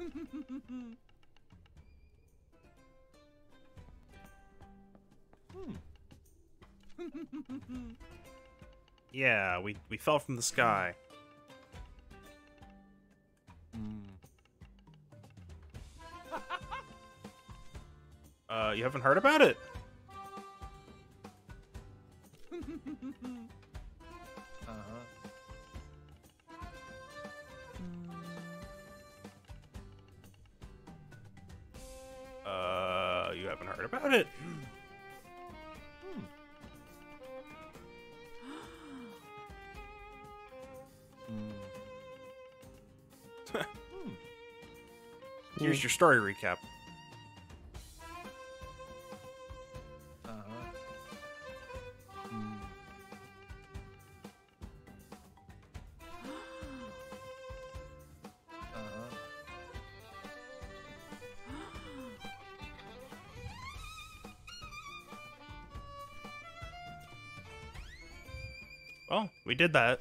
Yeah, we fell from the sky. You haven't heard about it? You haven't heard about it? Here's your story recap. Well, we did that.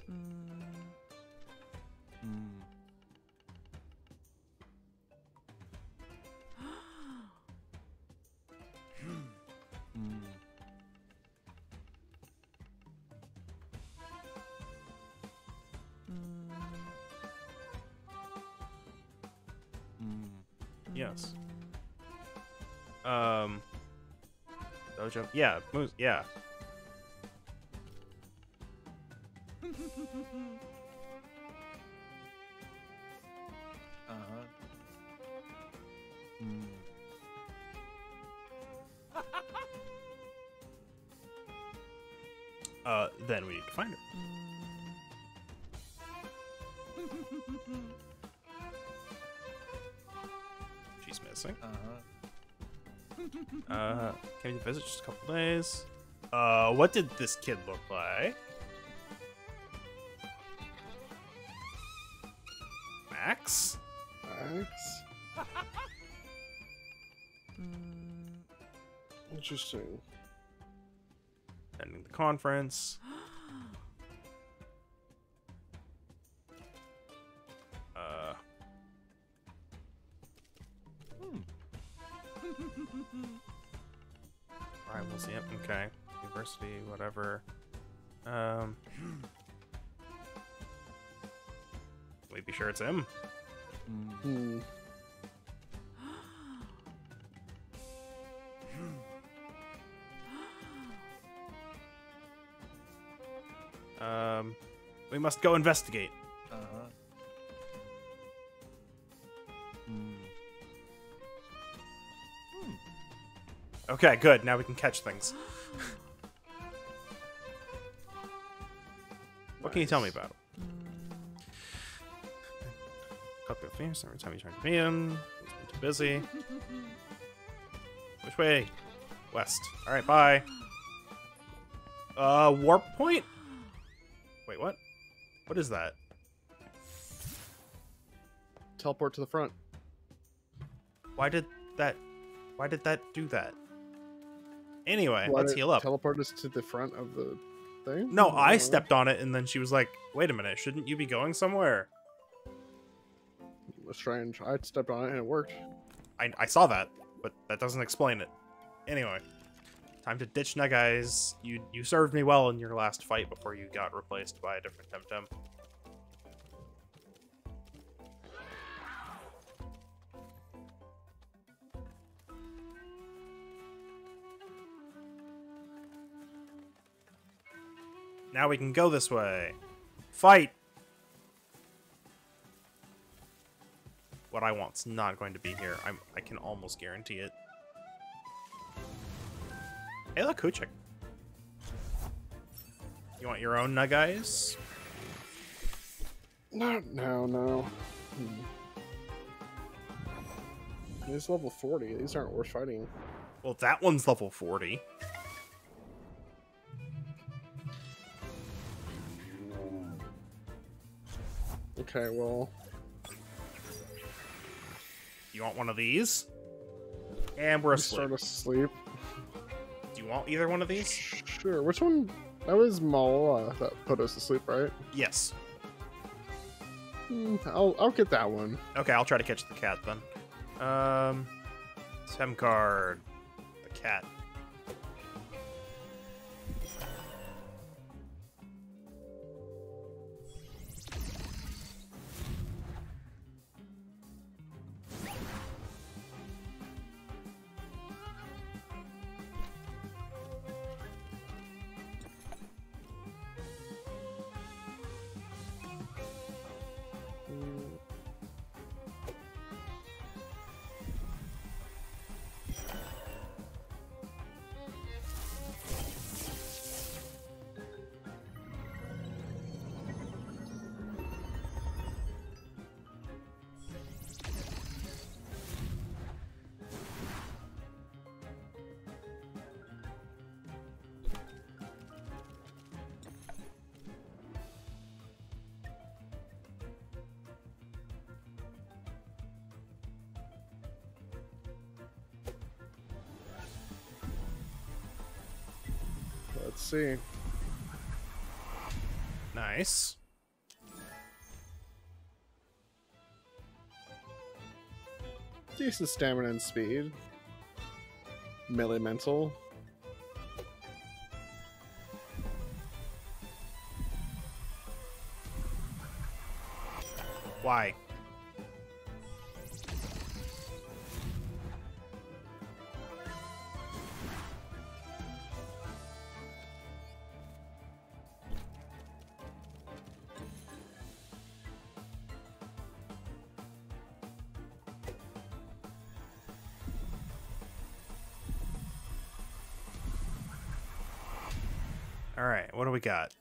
Yes. Dojo. Yeah, moves. Yeah. Then we need to find her. She's missing. Came to visit just a couple days. What did this kid look like? Max? Max? Interesting. Ending the conference. Alright, we'll see it. Okay. University, whatever. Can we be sure it's him? We must go investigate. Okay, good. Now we can catch things. What can you tell me about him? Copy of things. Every time you try to meet him, he's been too busy. Which way? West. All right, bye. Warp point? Wait, what? What is that? Teleport to the front. Why did that do that? Anyway, let's heal up. Teleport us to the front of the thing? No, I stepped on it, and then she was like, wait a minute, shouldn't you be going somewhere? It was strange. I stepped on it and it worked. I saw that, but that doesn't explain it. Anyway, time to ditch Negai's. You served me well in your last fight before you got replaced by a different Temtem. Now we can go this way. Fight! What I want's not going to be here. I can almost guarantee it. Hey, look, Kuchik. You want your own Nuggies? No. He's level 40. These aren't worth fighting. Well, that one's level 40. Okay, well... You want one of these? And we're asleep. Start asleep. Do you want either one of these? Sure. Which one? That was Mala that put us to sleep, right? Yes. I'll get that one. Okay, I'll try to catch the cat then. Tem card. The cat. Let's see. Nice. Decent stamina and speed. Melee mental. Why? Alright, what do we got?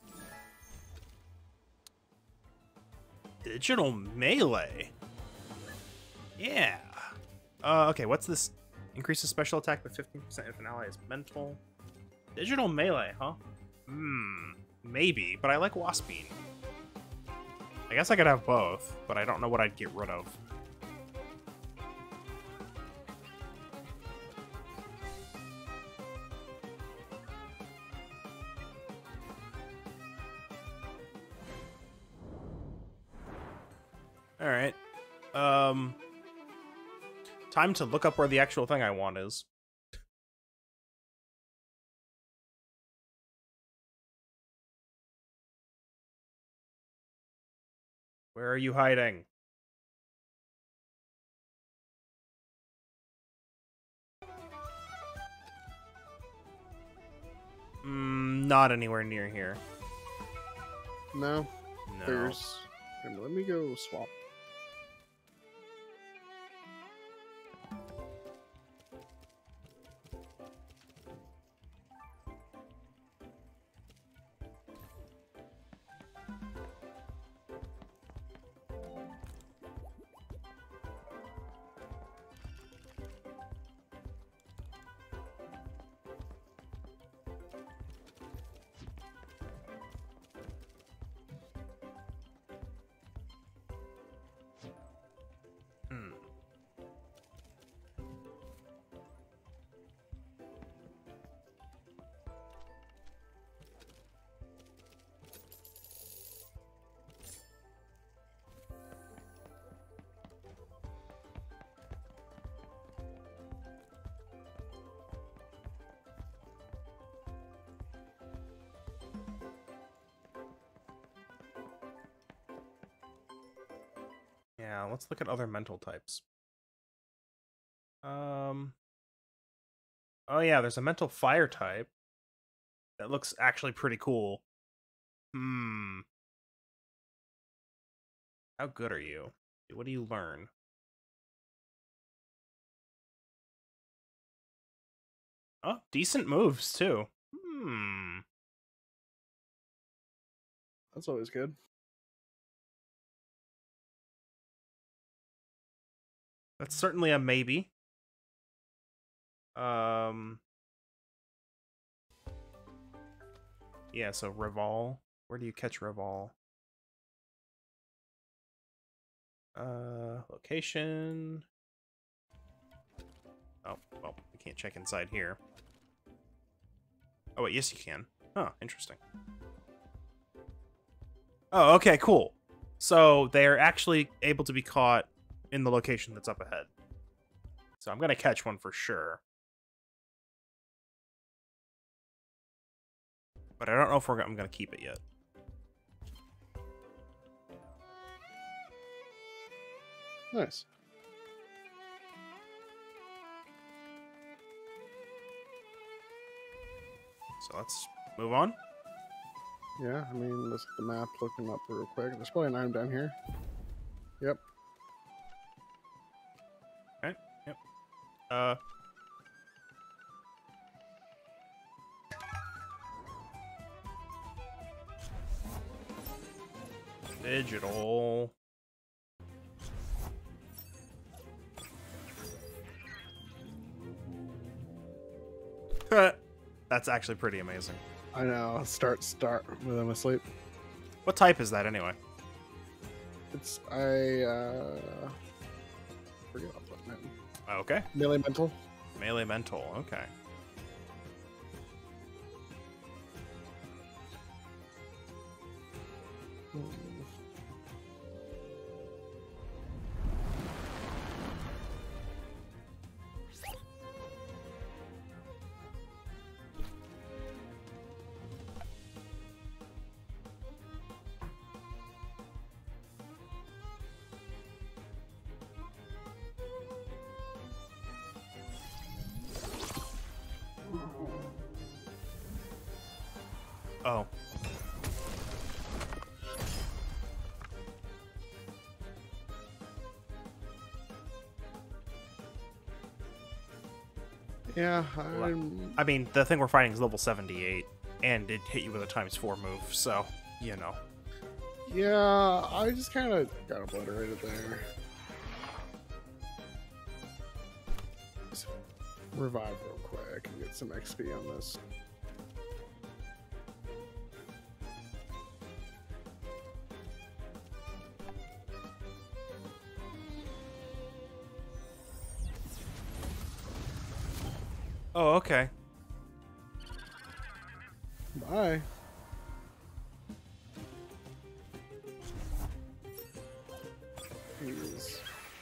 Digital melee. Yeah. Okay, what's this? Increases special attack by 15% if an ally is mental. Digital melee, huh? Maybe, but I like Waspine. I guess I could have both, but I don't know what I'd get rid of. Alright. Time to look up where the actual thing I want is. Where are you hiding? Not anywhere near here. No. No. There's. Let me go swap. Yeah, let's look at other mental types. Oh yeah, there's a mental fire type that looks actually pretty cool. How good are you? What do you learn? Oh, decent moves too. That's always good. That's certainly a maybe. Yeah, so Revol. Where do you catch Revol? Location. Oh, well, we can't check inside here. Oh, wait, yes you can. Oh, interesting. Oh, okay, cool. So they're actually able to be caught in the location that's up ahead. So I'm going to catch one for sure. But I don't know if I'm going to keep it yet. Nice. So let's move on. Yeah, I mean, let's get the map looking up real quick. There's probably an item down here. Yep. Okay. Yep. Digital. That's actually pretty amazing. I know. Start with them asleep. What type is that anyway? It's forget off what name. Okay. Melee mental. Melee mental. Okay. Oh. Yeah, I mean, the thing we're fighting is level 78, and it hit you with a ×4 move, so, you know. yeah, I just kind of got obliterated there. Just revive real quick and get some XP on this. Oh, okay. Bye. Jeez.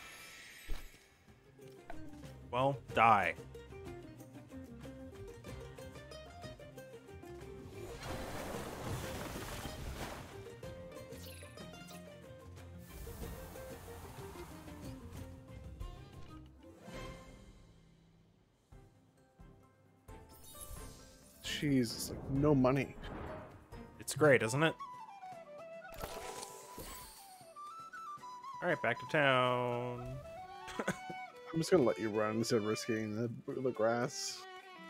Well, die. Jeez, it's like no money. It's great, isn't it? Alright, back to town. I'm just gonna let you run instead of risking the grass.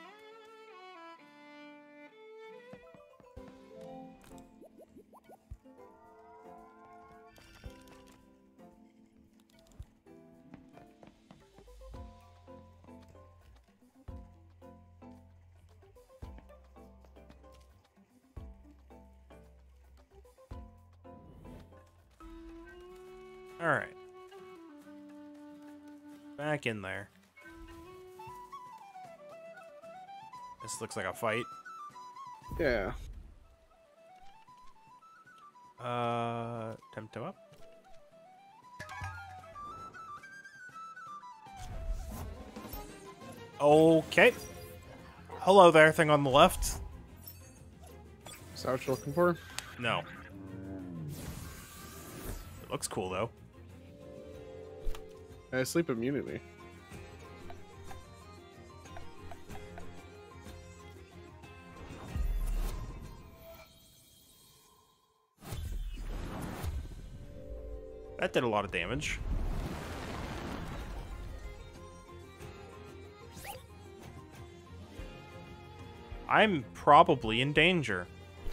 Alright. Back in there. This looks like a fight. Yeah. Temtem up. Okay. Hello there, thing on the left. Is that what you're looking for? No. It looks cool, though. I sleep immunity. That did a lot of damage. I'm probably in danger.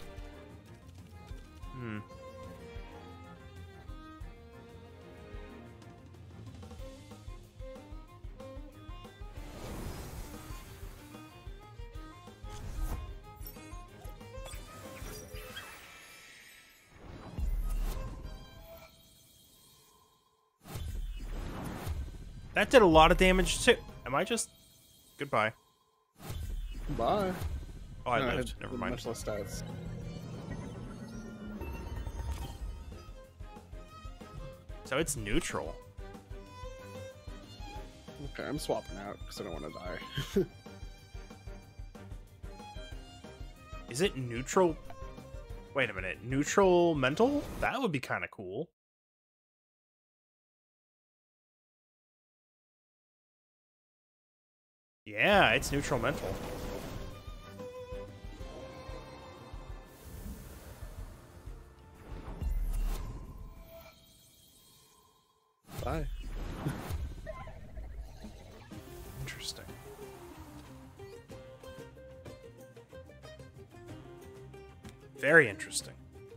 That did a lot of damage too. Am I just... Goodbye. Bye. Oh, I No, lived. had Never mind. Much less stats. So it's neutral. Okay, I'm swapping out because I don't want to die. Is it neutral? Wait a minute. Neutral mental? That would be kind of cool. Yeah, it's neutral mental. Bye. Interesting. Very interesting.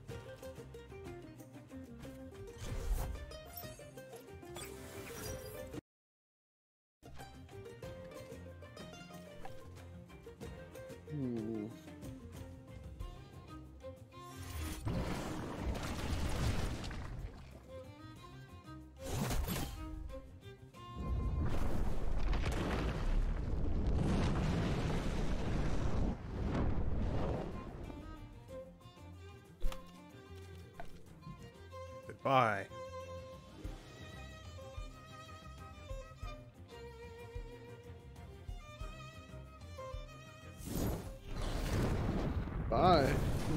Hmm. Goodbye. Bye.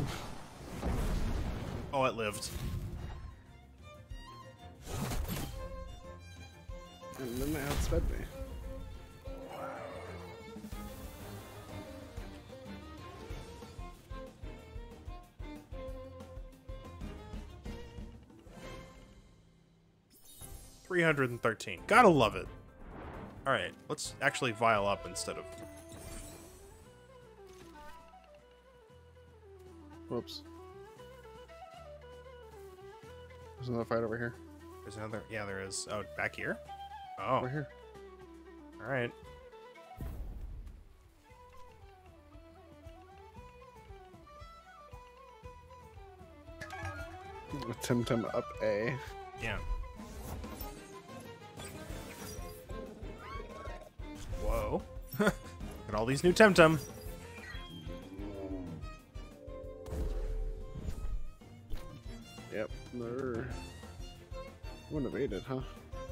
Oh, it lived. And then they outsped me. 313. Gotta love it. Alright, let's actually vial up instead of... Whoops. There's another fight over here. There's another... Yeah, there is. Oh, back here? Oh, Over here. alright. Temtem up A. Yeah. Whoa. Got all these new Temtem. Yep. They're... Wouldn't have evaded, huh?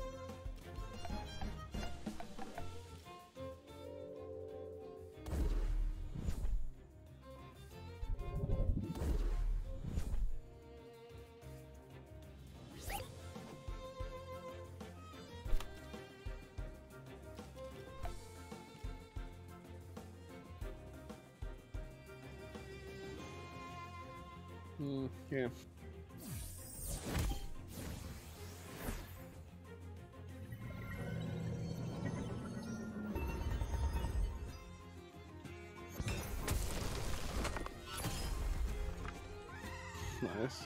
Yeah. Nice.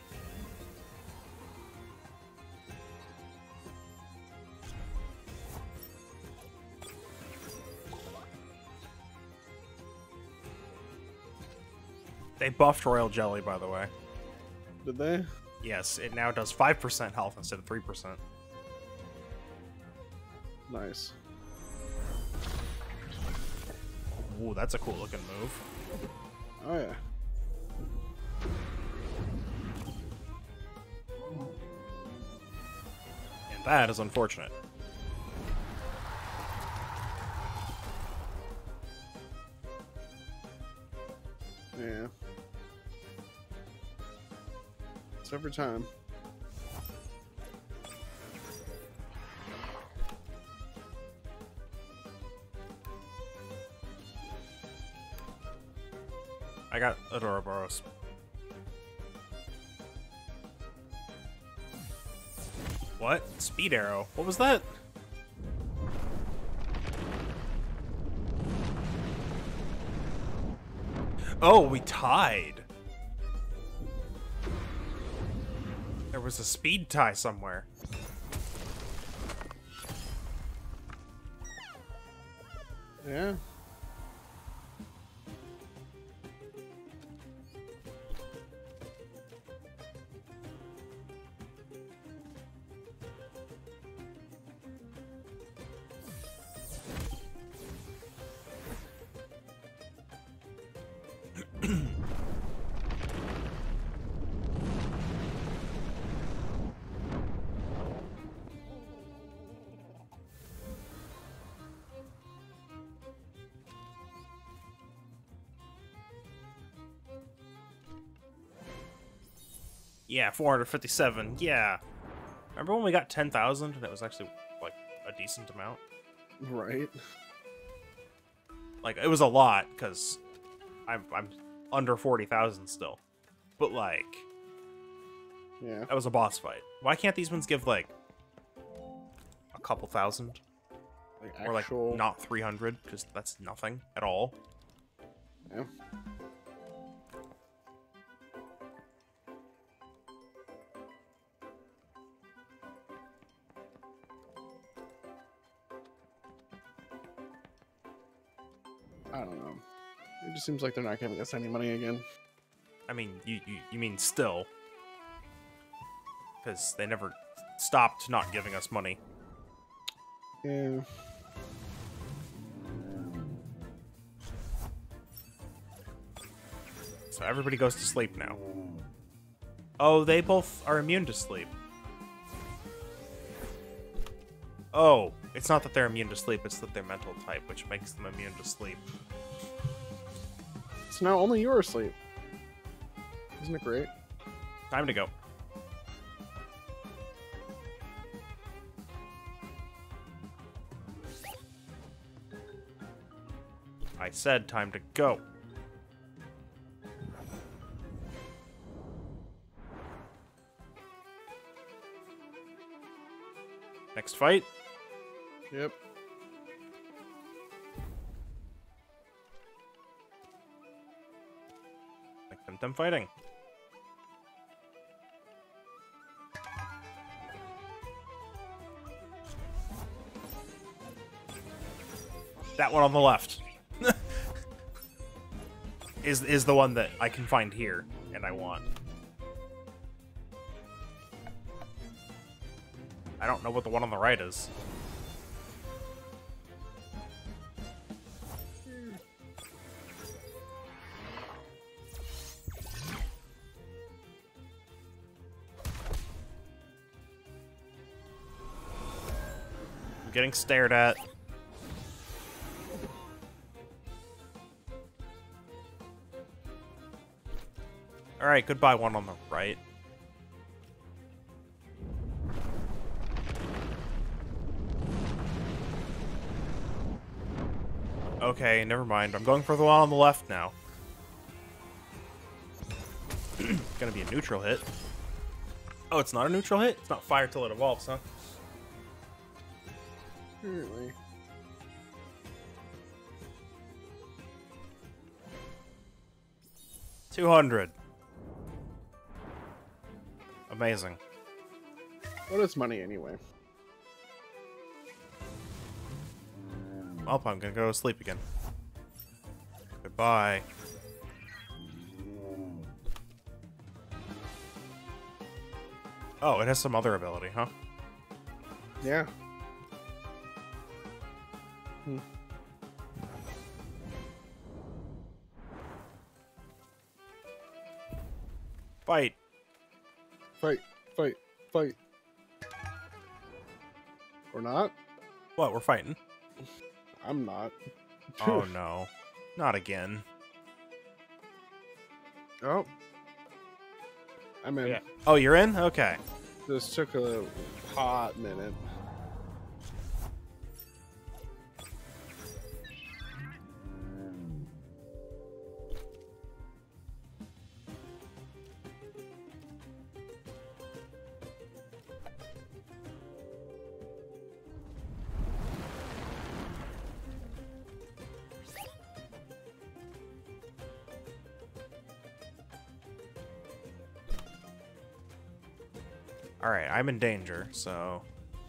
They buffed Royal Jelly, by the way. Did they? Yes, it now does 5% health instead of 3%. Nice. Ooh, that's a cool looking move. Oh yeah. And that is unfortunate. Yeah. It's every time. I got Adoraboros. What? Speed arrow? What was that? Oh, we tied. There was a speed tie somewhere. Yeah. Yeah, 457. Yeah. Remember when we got 10,000 and it was actually like a decent amount? Right. Like it was a lot because I'm under 40,000 still. But like Yeah. that was a boss fight. Why can't these ones give like a couple thousand Like or like actual. not 300 because that's nothing at all? Yeah. I don't know. It just seems like they're not giving us any money again. I mean, you mean still. Because they never stopped not giving us money. Yeah. So everybody goes to sleep now. Oh, they both are immune to sleep. Oh, it's not that they're immune to sleep, it's that they're mental type, which makes them immune to sleep. So now only you're asleep. Isn't it great? Time to go. I said time to go. Next fight. Yep. Like Temtem fighting. That one on the left is the one that I can find here and I want. I don't know what the one on the right is. I'm getting stared at. Alright, goodbye one on the right. Okay, never mind. I'm going for the one on the left now. Gonna be a neutral hit. Oh, it's not a neutral hit? It's not fire till it evolves, huh? Apparently. $200. Amazing. What is money anyway? Well, I'm gonna go to sleep again. Goodbye. Oh, it has some other ability, huh? Yeah. Hmm. Fight. Fight, fight, fight. Or not? What, we're fighting? I'm not. Oh no. Not again. Oh. I'm in. Yeah. Oh, you're in? Okay. This took a hot minute. Alright, I'm in danger, so...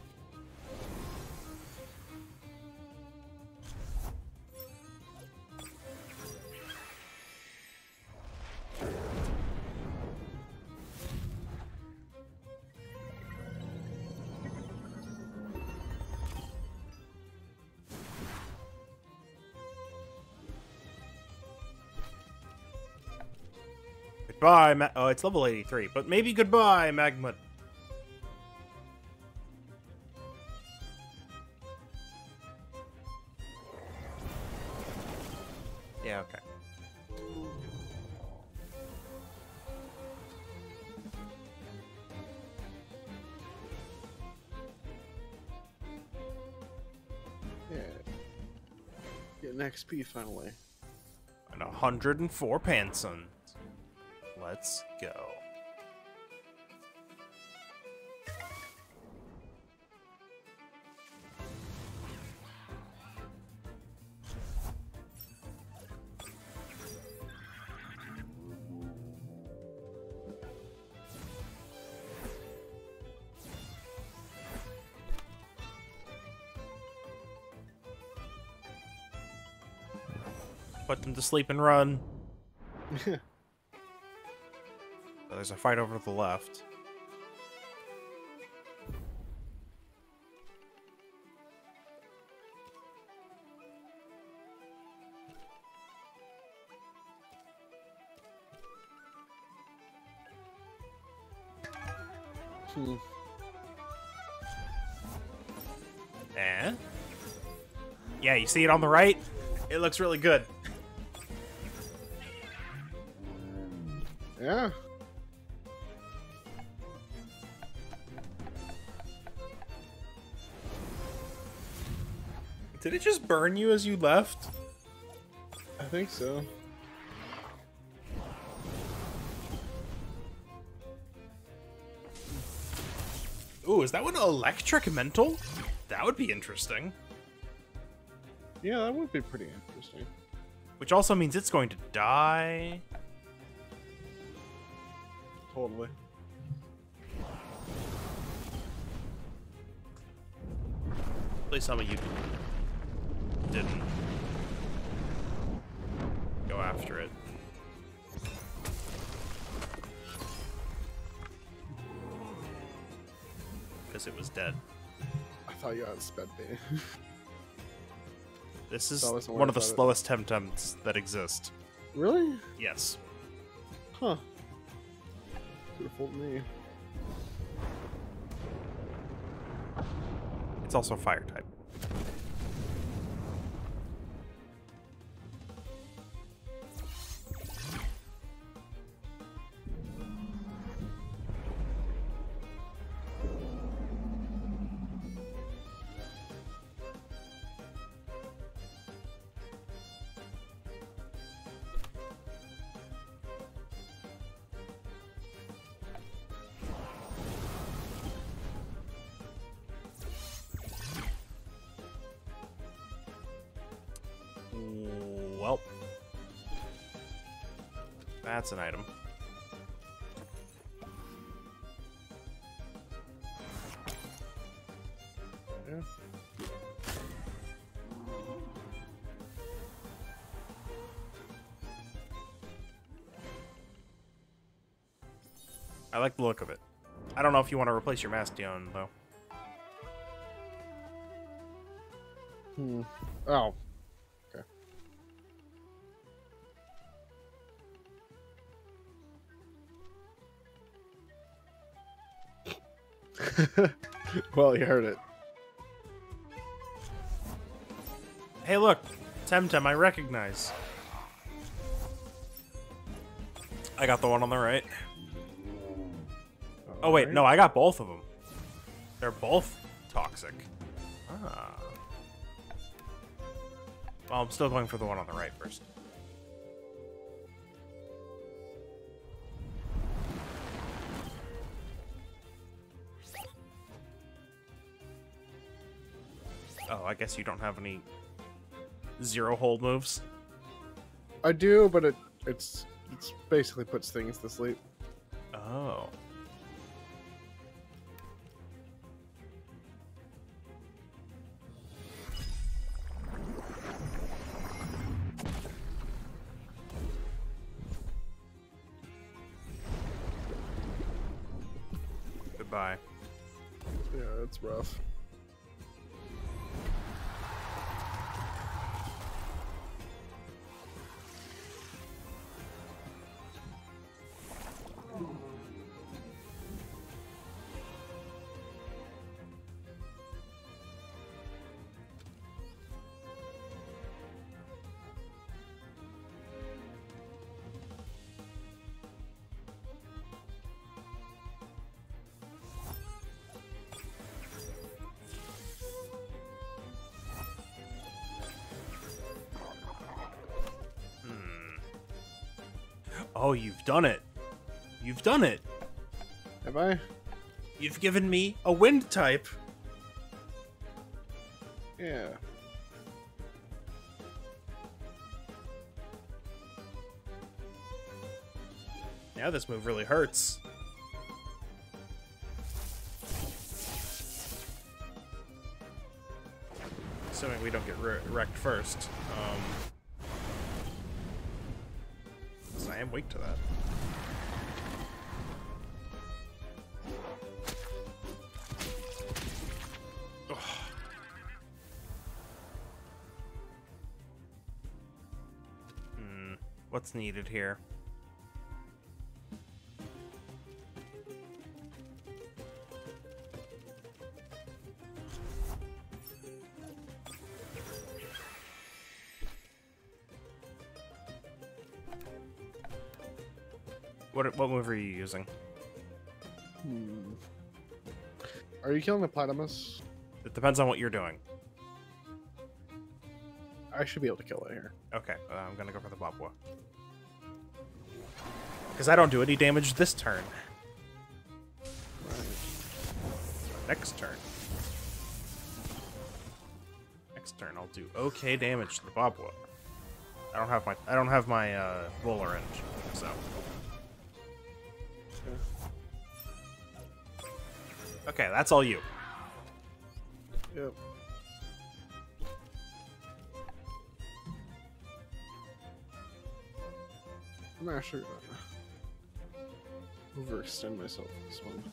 Goodbye, oh, it's level 83, but maybe goodbye, Magma. Yeah, okay. Getting XP finally. And 104 Pansons. Let's go. Put them to sleep and run. There's a fight over to the left. Eh? Yeah, you see it on the right? It looks really good. Yeah. Did it just burn you as you left? I think so. Ooh, is that one electric mental? That would be interesting. Yeah, that would be pretty interesting. Which also means it's going to die. Totally. Please tell me you didn't go after it. Because it was dead. I thought you had sped me. This is That wasn't one what of the I thought it- slowest Temtems that exist. Really? Yes. Huh. Could have fooled me. It's also fire type. Well, that's an item. Yeah. I like the look of it. I don't know if you want to replace your Mastion, though. Oh. Okay. Well, you heard it. Hey, look! Temtem, I recognize. I got the one on the right. Oh, wait, no, I got both of them. They're both toxic. Ah. Well, I'm still going for the one on the right first. Oh, I guess you don't have any zero hold moves. I do, but it's basically puts things to sleep. Oh. Goodbye. Yeah, it's rough. Oh, you've done it. You've done it. Have I? You've given me a wind type. Yeah. Now this move really hurts. Assuming we don't get wrecked first. So I am weak to that. Ugh. What's needed here? What move are you using? Are you killing the platypus? It depends on what you're doing. I should be able to kill it here. Okay, I'm gonna go for the Bobwa. Because I don't do any damage this turn. Right. Next turn. Next turn, I'll do okay damage to the Bobwa. I don't have my roller range, so. Okay, that's all you. Yep. I'm actually gonna overextend myself with this one.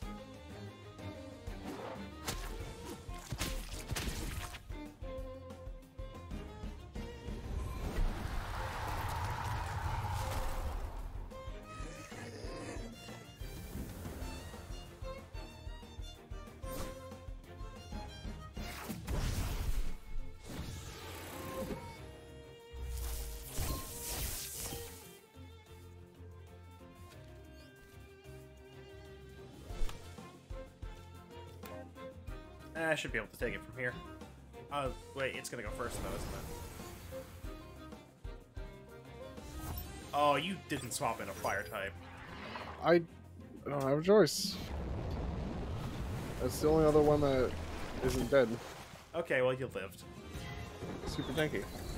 I should be able to take it from here. Wait, it's gonna go first though, isn't it? Oh, you didn't swap in a fire type. I don't have a choice. That's the only other one that isn't dead. Okay, well, you lived. Super tanky.